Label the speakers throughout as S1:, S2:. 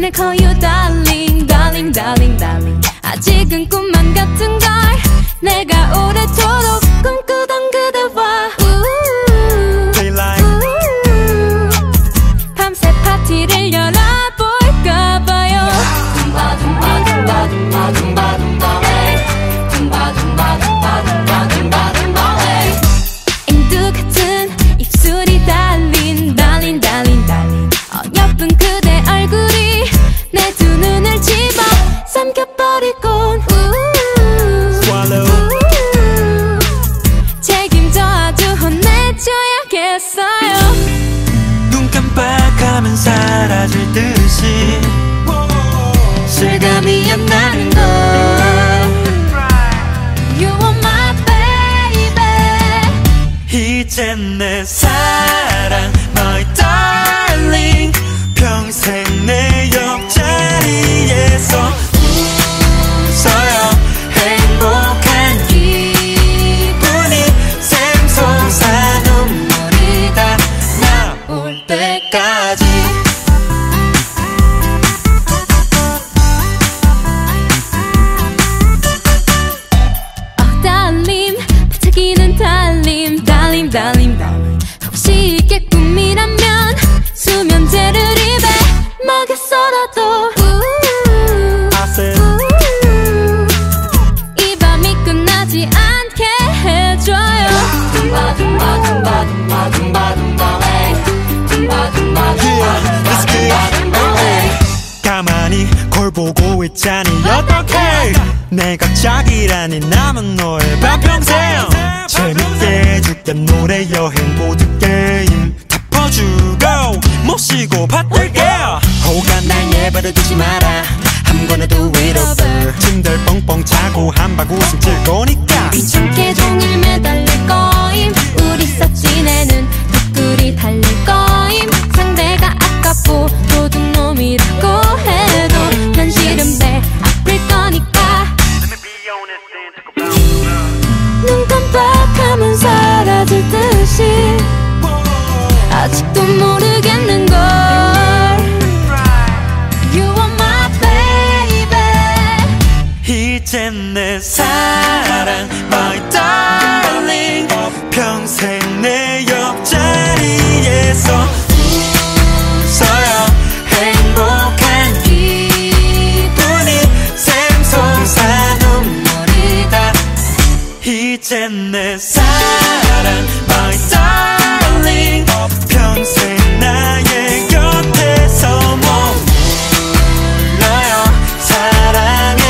S1: I call you darling, darling, darling, darling. 아직은 꿈만 같은 걸 내가 오래도록 꿈꾸던 그대와 밤새 파티를 열어볼까봐요. 둠바 둠바 둠바 둠바 둠바 둠바 웨이 둠바 둠바 둠바 둠바 둠바 둠바 웨이 앵두 같은 입술이 달린 darling, darling, darling. 예쁜 그대 얼굴이 내 두 눈을 집어 삼켜버리곤 책임져 아주 혼내줘야겠어요.
S2: 눈 깜빡하면 사라질 듯이 실감이 안 나는 걸
S1: You are my baby.
S2: 이젠 내 사랑 my darling 평생 내 옆자리에서 웃어요. 행복한 기분이 샘솟아 눈물이 다 나올 때까지
S1: 달림 반짝이는 달림 달림 달림 달림. 혹시 이게 꿈이라면 수면제를 입에 먹였어라도 이 밤이 끝나지 않게 해줘요. 둠바 둠바 둠바 둠바 둠바 둠바 웨이 둠바 둠바 둠바 둠바 웨이.
S2: 가만히 걸 보고 있자니 어떡해. 내가 짝이라니 남은 너의 반평생 재밌게 해줄게. 노래 여행 보드게임 다 퍼주고 모시고 받들게. 호가 날 예발을 두지 마라. I'm gonna do it over. 침들 뻥뻥 차고 한박 웃음 칠 거니까
S1: 귀찮게 종일 매달릴 거임. 우리 싹지내는 덕글이 달릴 거임. 상대가 아깝고 도둑놈이라고 해도 현실은 배 아플 거니까 눈 깜빡하면 사라질 듯이 아직도 모르겠는걸 You are my baby.
S2: 이젠 내 사랑 my darling 평생 내 옆자리에서 웃어요. 행복한 기분이 샘솟아 눈물이 다 이젠 내 사랑 my darling 평생 나의 곁에서 머물러요. 사랑의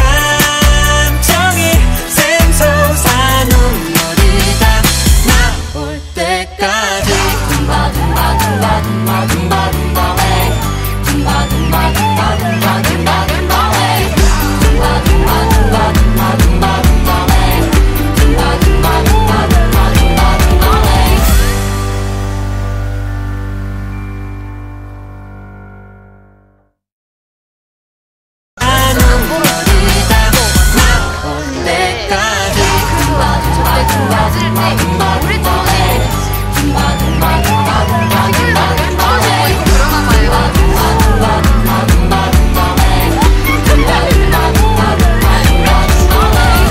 S2: 감정이 샘솟아 눈물이 다 나올 때까지
S1: 둠바 둠바 둠바 둠바 둠바 둠바 웨이 둠바 둠바 둠바 둠바 둠바 둠바 웨이 둠바 둠바 둠바 둠바 둠바 둠바 웨이 둠바 둠바 둠바 둠바 둠바 둠바 웨이.
S2: 눈물이 다 나올 때까지
S1: 둠바 둠바 둠바 둠바 둠바 둠바 웨이 둠바 둠바 둠바 둠바 둠바 둠바 웨이 둠바 둠바 둠바 둠바 둠바 웨이 둠바 둠바 둠바 둠바 둠바 웨이.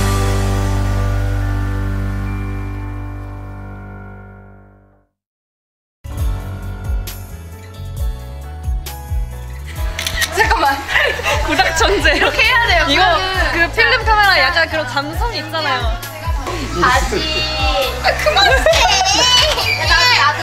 S3: 잠깐만. 구닥천재 이렇게 해야 돼요. 이거 그 필름 카메라 약간 그런 감성이 있잖아요.
S1: 바지. 그만해.